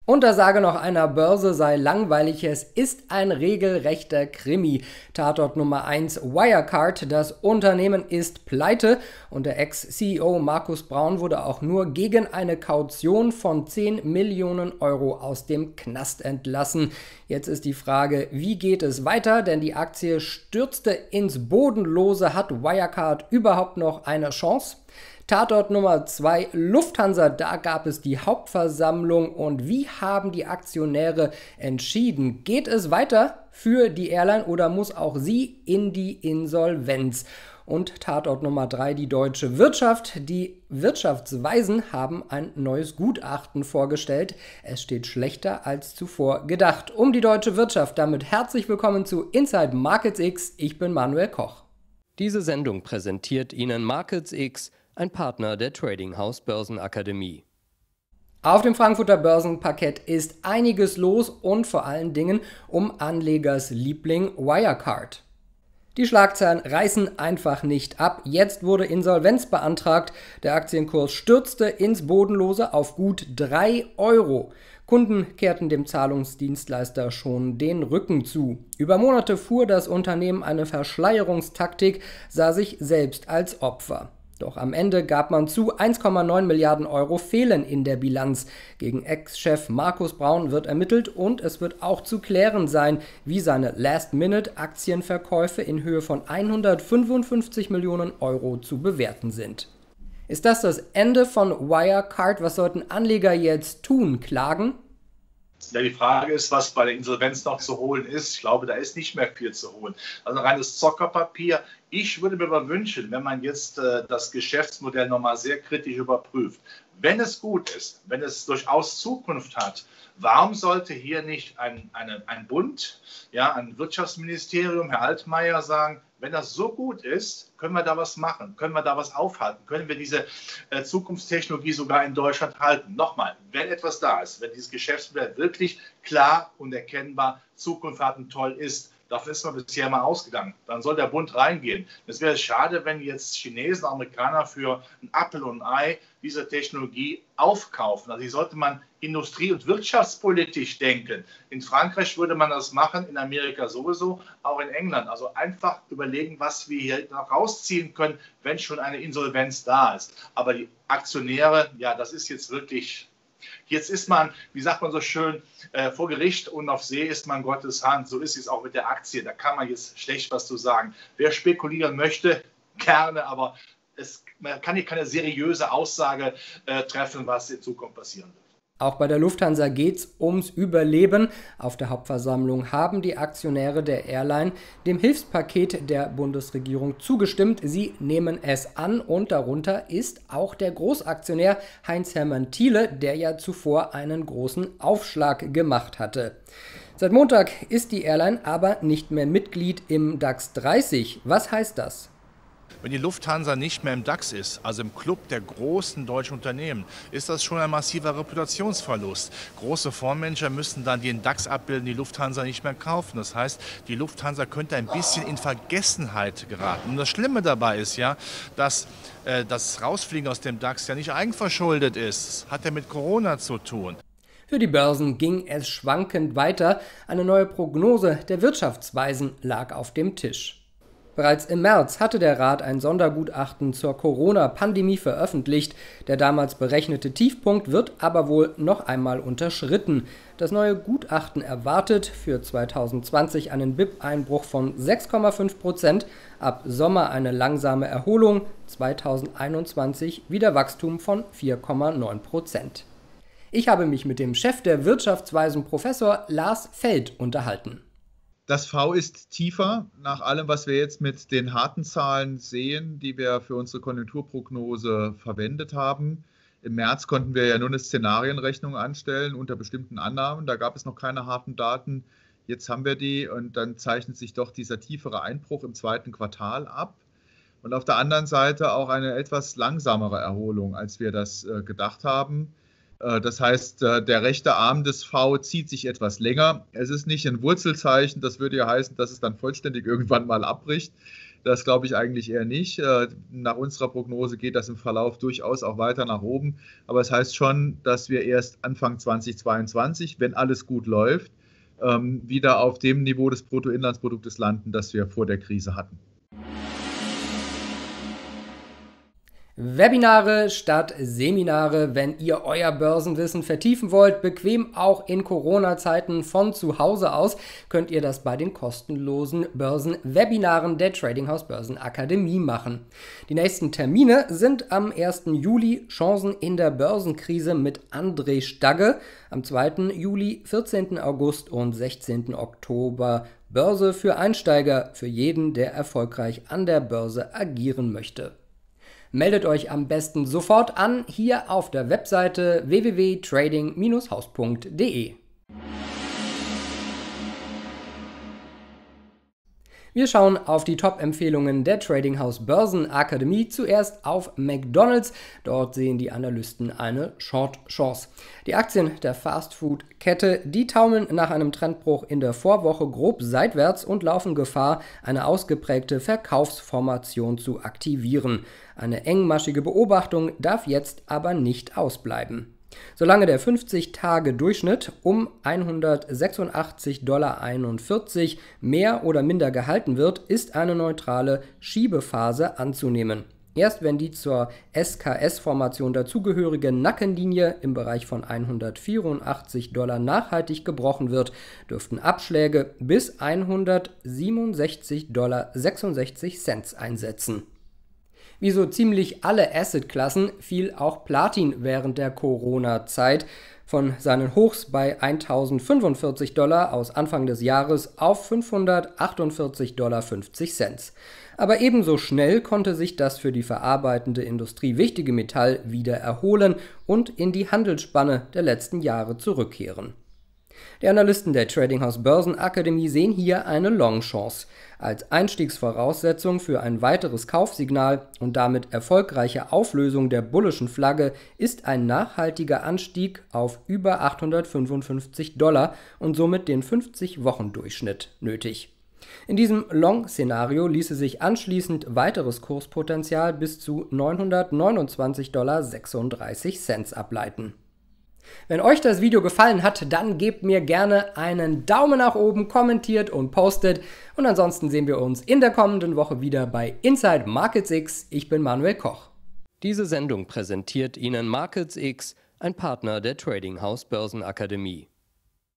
Unter Sage noch einer Börse sei langweilig, es ist ein regelrechter Krimi. Tatort Nummer 1 Wirecard, das Unternehmen ist pleite und der Ex-CEO Markus Braun wurde auch nur gegen eine Kaution von 10 Millionen Euro aus dem Knast entlassen. Jetzt ist die Frage, wie geht es weiter, denn die Aktie stürzte ins Bodenlose. Hat Wirecard überhaupt noch eine Chance? Tatort Nummer 2, Lufthansa, da gab es die Hauptversammlung und wie haben die Aktionäre entschieden? Geht es weiter für die Airline oder muss auch sie in die Insolvenz? Und Tatort Nummer 3, die deutsche Wirtschaft. Die Wirtschaftsweisen haben ein neues Gutachten vorgestellt. Es steht schlechter als zuvor gedacht. Um die deutsche Wirtschaft, damit herzlich willkommen zu Inside Markets X. Ich bin Manuel Koch. Diese Sendung präsentiert Ihnen Markets X, ein Partner der Trading House Börsenakademie. Auf dem Frankfurter Börsenparkett ist einiges los und vor allen Dingen um Anlegers Liebling Wirecard. Die Schlagzeilen reißen einfach nicht ab. Jetzt wurde Insolvenz beantragt. Der Aktienkurs stürzte ins Bodenlose auf gut 3 Euro. Kunden kehrten dem Zahlungsdienstleister schon den Rücken zu. Über Monate fuhr das Unternehmen eine Verschleierungstaktik, sah sich selbst als Opfer. Doch am Ende gab man zu, 1,9 Milliarden Euro fehlen in der Bilanz. Gegen Ex-Chef Markus Braun wird ermittelt und es wird auch zu klären sein, wie seine Last-Minute-Aktienverkäufe in Höhe von 155 Millionen Euro zu bewerten sind. Ist das Ende von Wirecard? Was sollten Anleger jetzt tun? Klagen? Ja, die Frage ist, was bei der Insolvenz noch zu holen ist. Ich glaube, da ist nicht mehr viel zu holen. Also ein reines Zockerpapier. Ich würde mir aber wünschen, wenn man jetzt das Geschäftsmodell nochmal sehr kritisch überprüft. Wenn es gut ist, wenn es durchaus Zukunft hat, warum sollte hier nicht ein Bund, ja, ein Wirtschaftsministerium, Herr Altmaier, sagen, wenn das so gut ist, können wir da was machen, können wir da was aufhalten, können wir diese Zukunftstechnologie sogar in Deutschland halten. Nochmal, wenn etwas da ist, wenn dieses Geschäftsmodell wirklich klar und erkennbar Zukunft hat und toll ist, davon ist man bisher mal ausgegangen. Dann soll der Bund reingehen. Es wäre schade, wenn jetzt Chinesen, Amerikaner für ein Apfel und ein Ei diese Technologie aufkaufen. Also hier sollte man industrie- und wirtschaftspolitisch denken. In Frankreich würde man das machen, in Amerika sowieso, auch in England. Also einfach überlegen, was wir hier noch rausziehen können, wenn schon eine Insolvenz da ist. Aber die Aktionäre, ja, das ist jetzt wirklich... Jetzt ist man, wie sagt man so schön, vor Gericht und auf See ist man Gottes Hand. So ist es auch mit der Aktie. Da kann man jetzt schlecht was zu sagen. Wer spekulieren möchte, gerne, aber man kann hier keine seriöse Aussage treffen, was in Zukunft passieren wird. Auch bei der Lufthansa geht's ums Überleben. Auf der Hauptversammlung haben die Aktionäre der Airline dem Hilfspaket der Bundesregierung zugestimmt. Sie nehmen es an und darunter ist auch der Großaktionär Heinz-Hermann Thiele, der ja zuvor einen großen Aufschlag gemacht hatte. Seit Montag ist die Airline aber nicht mehr Mitglied im DAX 30. Was heißt das? Wenn die Lufthansa nicht mehr im DAX ist, also im Club der großen deutschen Unternehmen, ist das schon ein massiver Reputationsverlust. Große Fondsmanager müssten dann den DAX abbilden, die Lufthansa nicht mehr kaufen. Das heißt, die Lufthansa könnte ein bisschen in Vergessenheit geraten. Und das Schlimme dabei ist ja, dass das Rausfliegen aus dem DAX ja nicht eigenverschuldet ist. Das hat ja mit Corona zu tun. Für die Börsen ging es schwankend weiter. Eine neue Prognose der Wirtschaftsweisen lag auf dem Tisch. Bereits im März hatte der Rat ein Sondergutachten zur Corona-Pandemie veröffentlicht. Der damals berechnete Tiefpunkt wird aber wohl noch einmal unterschritten. Das neue Gutachten erwartet für 2020 einen BIP-Einbruch von 6,5%, ab Sommer eine langsame Erholung, 2021 wieder Wachstum von 4,9%. Ich habe mich mit dem Chef der Wirtschaftsweisen Professor Lars Feld unterhalten. Das V ist tiefer, nach allem, was wir jetzt mit den harten Zahlen sehen, die wir für unsere Konjunkturprognose verwendet haben. Im März konnten wir ja nur eine Szenarienrechnung anstellen unter bestimmten Annahmen. Da gab es noch keine harten Daten. Jetzt haben wir die und dann zeichnet sich doch dieser tiefere Einbruch im zweiten Quartal ab. Und auf der anderen Seite auch eine etwas langsamere Erholung, als wir das gedacht haben. Das heißt, der rechte Arm des V zieht sich etwas länger. Es ist nicht ein Wurzelzeichen, das würde ja heißen, dass es dann vollständig irgendwann mal abbricht. Das glaube ich eigentlich eher nicht. Nach unserer Prognose geht das im Verlauf durchaus auch weiter nach oben. Aber es heißt schon, dass wir erst Anfang 2022, wenn alles gut läuft, wieder auf dem Niveau des Bruttoinlandsproduktes landen, das wir vor der Krise hatten. Webinare statt Seminare, wenn ihr euer Börsenwissen vertiefen wollt, bequem auch in Corona-Zeiten von zu Hause aus, könnt ihr das bei den kostenlosen Börsenwebinaren der Trading House Börsenakademie machen. Die nächsten Termine sind am 1. Juli Chancen in der Börsenkrise mit André Stagge, am 2. Juli, 14. August und 16. Oktober Börse für Einsteiger, für jeden, der erfolgreich an der Börse agieren möchte. Meldet euch am besten sofort an, hier auf der Webseite www.trading-haus.de. Wir schauen auf die Top-Empfehlungen der Trading House Börsenakademie. Zuerst auf McDonald's. Dort sehen die Analysten eine Short-Chance. Die Aktien der Fast-Food-Kette, die taumeln nach einem Trendbruch in der Vorwoche grob seitwärts und laufen Gefahr, eine ausgeprägte Verkaufsformation zu aktivieren. Eine engmaschige Beobachtung darf jetzt aber nicht ausbleiben. Solange der 50-Tage-Durchschnitt um $186,41 mehr oder minder gehalten wird, ist eine neutrale Schiebephase anzunehmen. Erst wenn die zur SKS-Formation dazugehörige Nackenlinie im Bereich von $184 nachhaltig gebrochen wird, dürften Abschläge bis $167,66 einsetzen. Wie so ziemlich alle Assetklassen fiel auch Platin während der Corona-Zeit von seinen Hochs bei $1.045 aus Anfang des Jahres auf $548,50. Aber ebenso schnell konnte sich das für die verarbeitende Industrie wichtige Metall wieder erholen und in die Handelsspanne der letzten Jahre zurückkehren. Die Analysten der Trading House Börsenakademie sehen hier eine Long-Chance. Als Einstiegsvoraussetzung für ein weiteres Kaufsignal und damit erfolgreiche Auflösung der bullischen Flagge ist ein nachhaltiger Anstieg auf über $855 und somit den 50-Wochen-Durchschnitt nötig. In diesem Long-Szenario ließe sich anschließend weiteres Kurspotenzial bis zu $929,36 ableiten. Wenn euch das Video gefallen hat, dann gebt mir gerne einen Daumen nach oben, kommentiert und postet. Und ansonsten sehen wir uns in der kommenden Woche wieder bei Inside Markets X. Ich bin Manuel Koch. Diese Sendung präsentiert Ihnen Markets X, ein Partner der Trading House Börsenakademie.